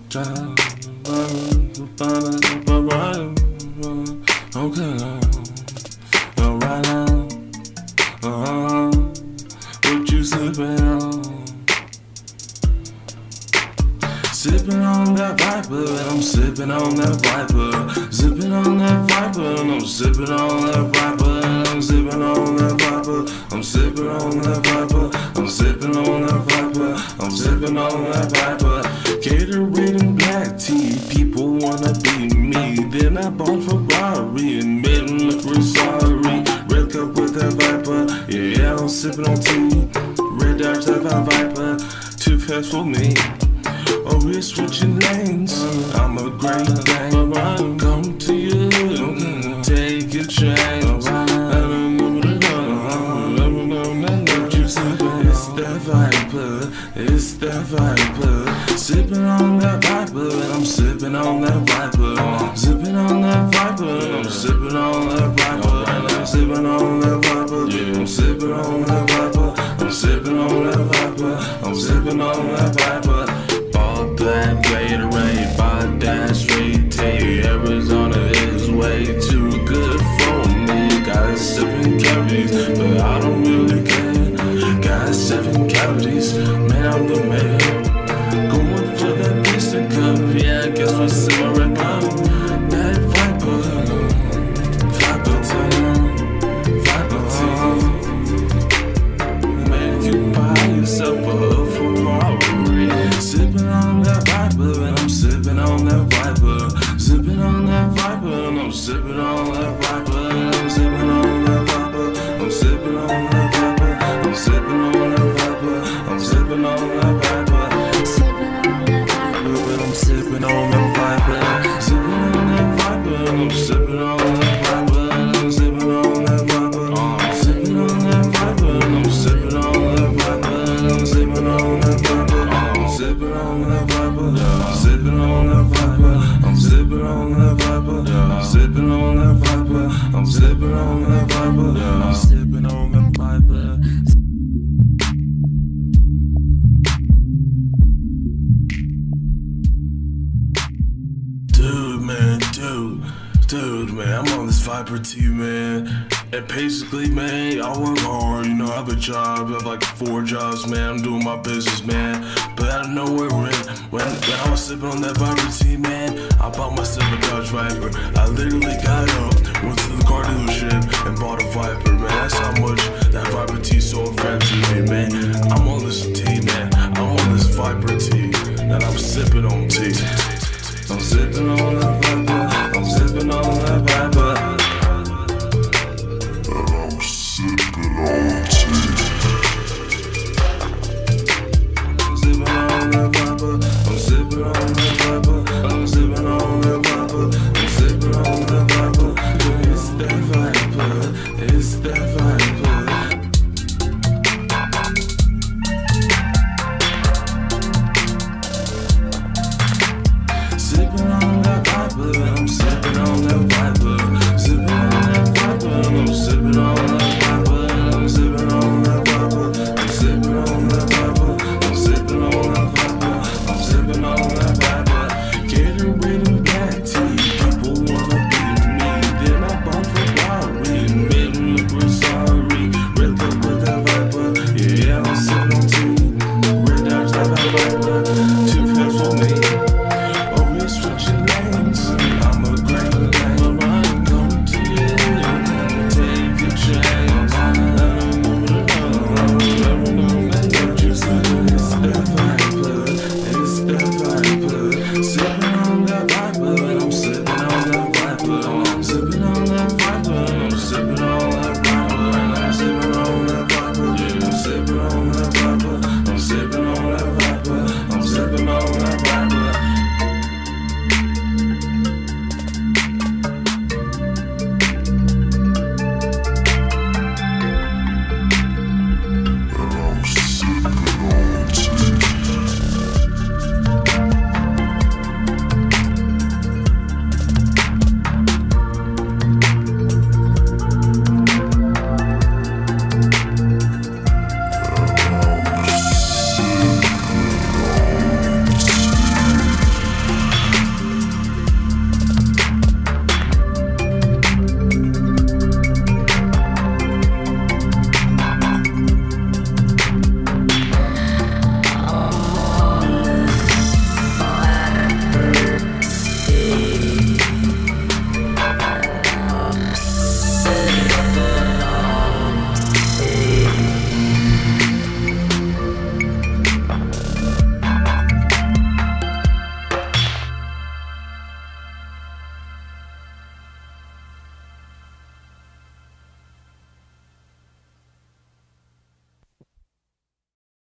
Okay, right now, what you sipping on? Sipping on that Viper, and I'm sipping on that Viper. Sipping on that Viper, and I'm sipping on that Viper. And I'm sipping on that Viper. I'm sipping on that Viper. I'm sipping on that Viper. I'm sipping on that Viper. Gatorade and black tea, people wanna be me. Then I bought Ferrari and made them look real sorry. Red cup with that Viper, yeah, I'm sipping on tea. Red Dodge that Viper, too fast for me. Oh, we're switching lanes. I'm a great thing. Come to you, take a chance. It's that Viper, it's that Viper. Sipping on that Viper, and I'm sipping on that Viper. Sipping on that Viper, and I'm sipping on that Viper. And I'm sipping on that Viper. I'm sipping on that Viper. I'm sipping on that Viper. I'm sipping on that Viper. That Gatorade, buy that straight tea. Arizona is way too good for me. Got 7 cavities, but I don't really care. Got 7 cavities, man, I'm the man. Going for that piston cup, yeah, I guess what's in my red cup. That Viper, Viper tea, Viper tea. Man, you buy yourself a Ferrari. Sipping on that Viper, and I'm sipping on that Viper. Sipping on that Viper, and I'm sipping on that Viper. And I'm sipping on that Viper. I'm sipping on that Viper. I'm sipping on that Viper. I'm sipping on that Viper. Sipping on that Viper. But I'm sipping on that Viper. Sipping on that Viper, and I'm sipping on that Viper. And I'm sipping on that Viper. I'm sipping on that Viper, and I'm sipping on that Viper. And I'm sipping on that Viper. Sipping on that Viper, I'm sipping on that Viper, I'm sipping on that Viper, I'm sipping on that Viper, I'm sipping on that Viper, I'm sipping on that Viper. Dude, man, I'm on this Viper tea, man. And basically, man, I work hard, you know, I have a job, I have like 4 jobs, man, I'm doing my business, man. But out of nowhere, when I was sipping on that Viper tea, man, I bought myself a Dodge Viper. I literally got up, went to the car dealership, and bought a Viper, man. That's how much that Viper tea is so effective to me, man. I'm on this tea, man, I'm on this Viper tea, and I'm sipping on tea. I'm sipping on that Viper.